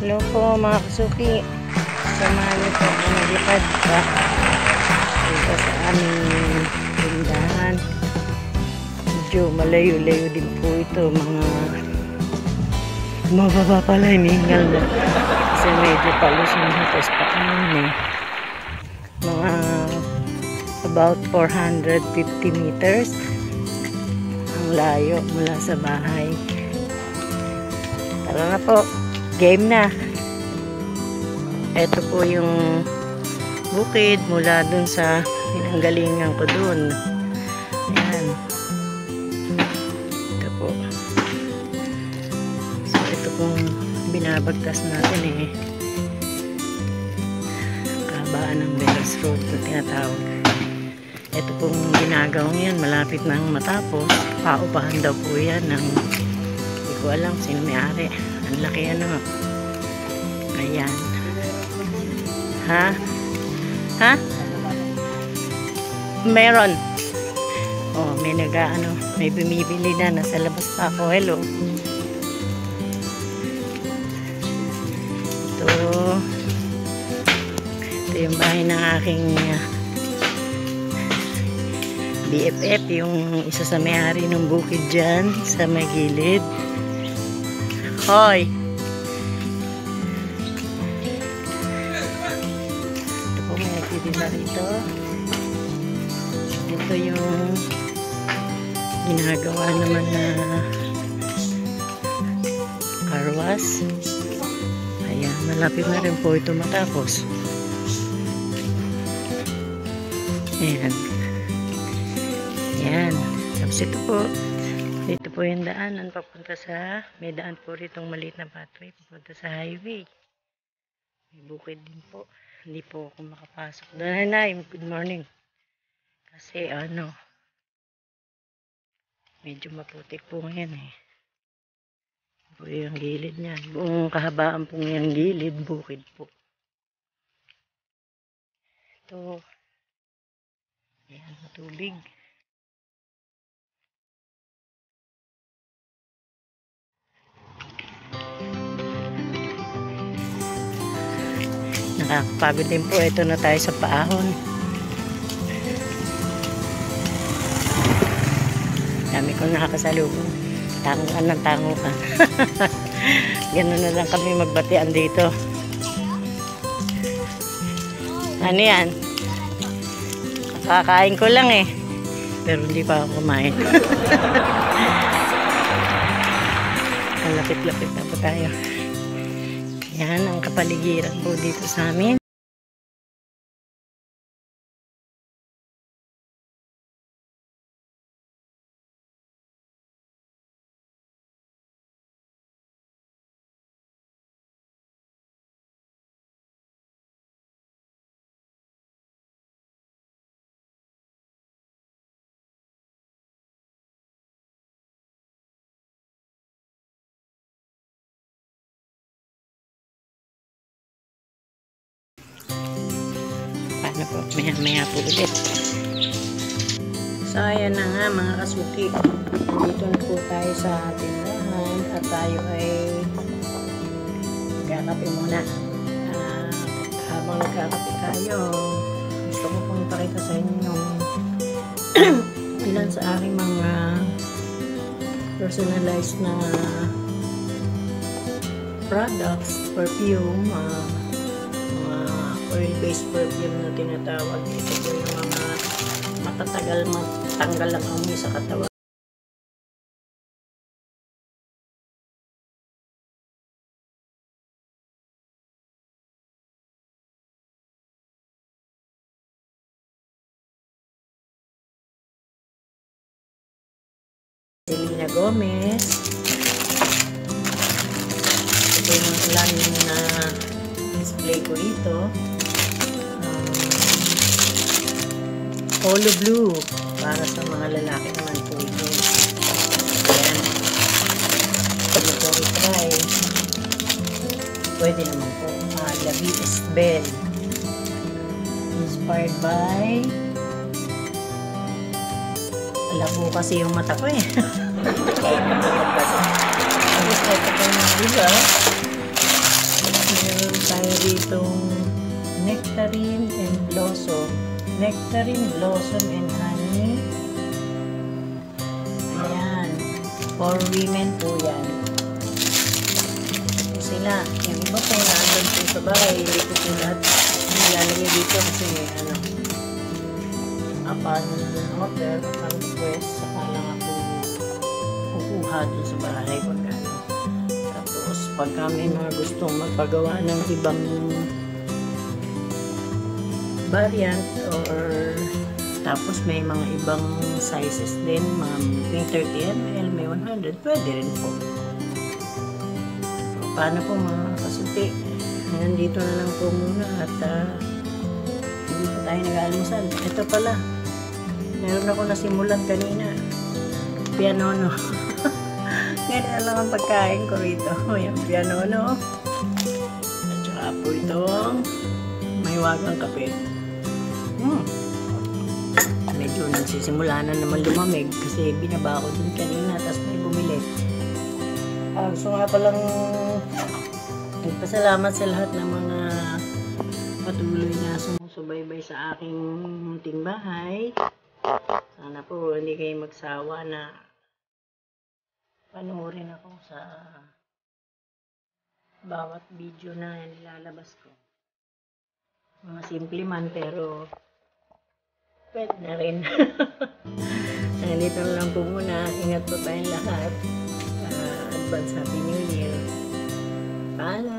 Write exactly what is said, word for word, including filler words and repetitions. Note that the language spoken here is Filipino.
Hello po mga kasuki. Samahan niyo po ang naglakad pa dito sa aming tindahan. Medyo malayo-layo din po ito. Mga mababa pala, hiningal na. Kasi medyo palusong hatos pa kami. Mga about four hundred fifty meters ang layo mula sa bahay. Tara na po. Game na. Ito po yung bukid mula dun sa pinanggalingan ko dun. Ayan. Ito po. So, ito pong binabagtas natin eh. Kahabaan ng Bells Road na tinatawag. Ito pong ginagawang yan. Malapit nang matapos. Paupahan daw po yan ng hindi ko alam sino may-ari. Ang laki ano. Ayan. Ha? Ha? Meron. Oh, may naga ano, may bumibili na. Nasa labas pa ako. Hello. Ito. Ito yung bahay ng aking uh, B F F. Yung isa sa may-ari ng bukid dyan sa may gilid. Hoy! Ito po may nagtitinda rito. Ito yung ginagawa naman na car wash. Ayan, malapit na rin po ito matapos. Ayan. Ayan. Tapos ito po. Dito po yung daanan papunta sa, may daan po ritong maliit na pathway papunta sa highway. May bukid din po. Hindi po ako makapasok. Nanay, good morning. Kasi ano, medyo maputik po ngayon eh. Po yung gilid niyan. Buong kahabaan po yung gilid, bukid po. Ito, ayan, matubig. Nakakapagod din po. Ito na tayo sa paahon. Dami kong nakakasalubong. Tanguan ng tanguan. Ganun na lang kami magbatian dito. Ano yan? Kakain ko lang eh. Pero hindi pa ako kumain. Lapit-lapit na po tayo. Yan ang kapaligiran po dito sa amin. Paano po? Maya maya po ulit. So ayan na nga mga kasuki. Dito na po tayo sa tindahan at tayo ay magkakape muna. Uh, habang nagkakape tayo, gusto ko pong pakita sa inyo ilan sa aking mga personalized na products, perfume, uh, oil-based perfume na tinatawag. Ito po yung mga matatagal matanggal ang amoy sa katawan. Selena Gomez. Ito yung ulan na display ko dito. Polo Blue. Para sa mga lalaki naman po ito. Ayan. Pwede po i-try. Pwede naman po. Ah, La Vie est Belle. Inspired by... Labo kasi yung mata ko eh. Kaya naman nagbasa. Tapos ito po yung diba? ditong nectarine and blossom. Nectarine, blossom, and honey. Ayan. For women po yan. Ito sila. Yung iba po nandun po sa bahay. Hindi po po lahat nilalagay dito kasi ano, upon order, upon request, saka lang ako kukuha dun sa bahay pag ano. Tapos pagka may mga gustong magpagawa ng ibang variant or tapos may mga ibang sizes din, mga may thirty milliliters, may one hundred, pwede rin po. So, paano po mga kasuti? Nandito na lang po muna at uh, hindi pa tayo nag-almusal. Ito pala, meron ako nasimulan kanina, pianono. Ganyan lang ang pagkain ko rito. May pianono at saka po itong may wagang kape. Hmm. Medyo nagsisimula na naman lumamig kasi binaba ko dun kanina tapos may bumili. Ah, gusto nga palang nagpasalamat sa lahat ng mga patuloy na sumusubaybay sa aking munting bahay. Sana po hindi kayo magsawa na panoorin ako sa bawat video na nilalabas ko. Mga simple man pero pwede na rin. Nandito na lang po muna. Ingat po tayong lahat. Uh, advance Happy New Year. Paalam!